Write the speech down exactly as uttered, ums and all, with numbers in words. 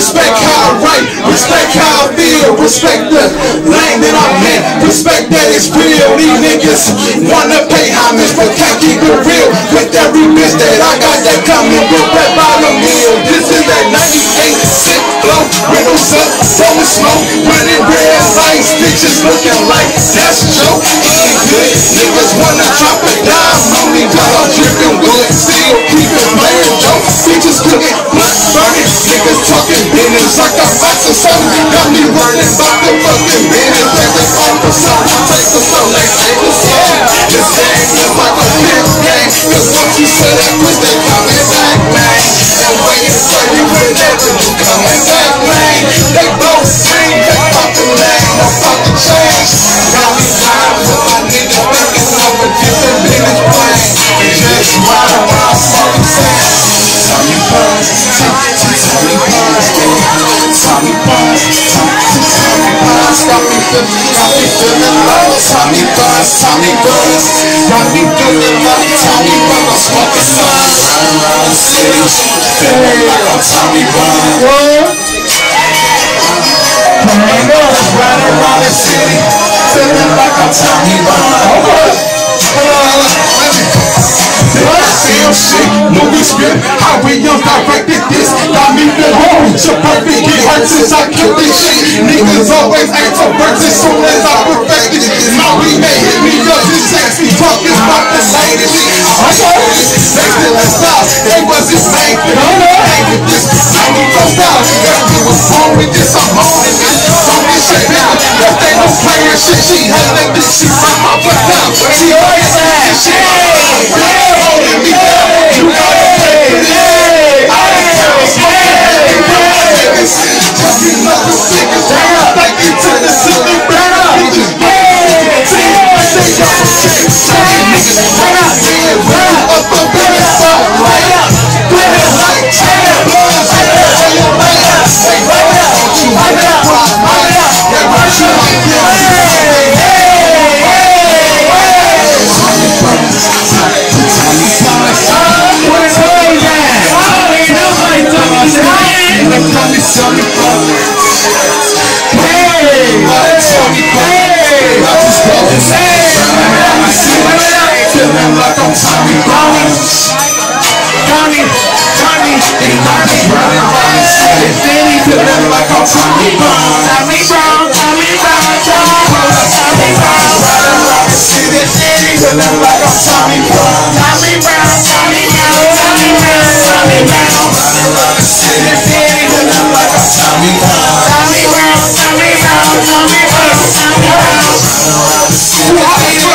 Respect how I write, respect how I feel, respect the lane that I'm in, respect that it's real. These niggas wanna pay homage but can't keep it real. With every bitch that I got that coming with that bottom meal. This is that ninety-eight sick flow, windows up, blowing smoke, running red lights, bitches looking like that's a joke. Ain't good, niggas wanna drop a dime on me, but I'm dripping wood, still keeping playing jokes. Bitches cooking, blood burning, niggas talking business like I'm about to something. Got me running about the fucking business, like it's on for something. Take the phone, like take the phone. This game is like a pimp game, cause once you say that bitch, they coming back, man. And waiting for you whenever you coming back, man. They both sing, they fucking lame, no fucking change. Got me lying with my niggas thinking of a different business plan. Just ride around smoking sand. Tommy Buzz, Tommy Buzz, Tommy Buzz, Tommy Buzz, got me feeling, got me feeling like Tommy Buzz, Tommy Buzz, got me feeling like Tommy Buzz, I'm smoking sun, riding around the city, feeling like I'm Tommy Buzz. Riding around the city, feeling like I'm Tommy Buzz. Same shit, movie script, how we young directed this. Got me the home, your perfect get hurt since I killed this shit. Niggas always aim for birds as soon as I perfected it. Now we may hit me up, this sexy talking about the latest shit. I'm sorry, they still in style, they wasn't made for me. Hang with this, ninety-four style, girl, you was born with this, I'm on it. Don't get shit down, cause they don't play her shit. She had that bitch, she run my butt down. She always had this shit. Holding me down, you gotta pay for this. I ain't trying to smoke it, niggas. Just be nothing niggas. Like it to the city, brother. Bitches, bitches, they got some shit. Niggas, right out here, run up the better side. Right up, better like China. Blood, I got all your right up. Say right up, you right up, right up. That right you like this. Tommy Buzz, hey, Tommy Buzz, I just love this. Feeling like I'm Tommy Buzz. Tommy, Tommy, they not just running around the city. Feeling like I'm Tommy Buzz. Tommy Brown, Tommy Brown, Tommy Brown, Tommy Brown, running around the city. Feeling like I'm Tommy Buzz. Tommy Brown, Tommy Brown, Tommy Brown, Tommy Brown, running around the city. Feeling like I'm Tommy Brown. Tommy Brown, Tommy Brown, Tommy Brown, Tommy Brown, running around the city.